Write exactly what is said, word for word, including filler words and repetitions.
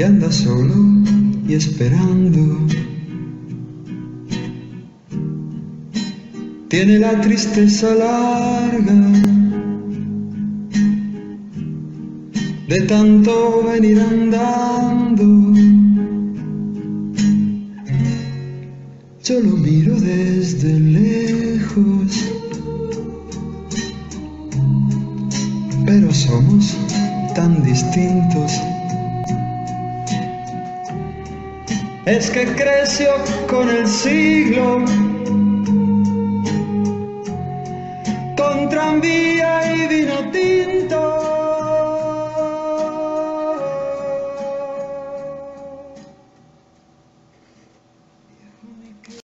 que anda solo y esperando. Tiene la tristeza larga de tanto venir andando. Yo lo miro desde lejos, pero somos tan distintos. Es que creció con el siglo, con tranvía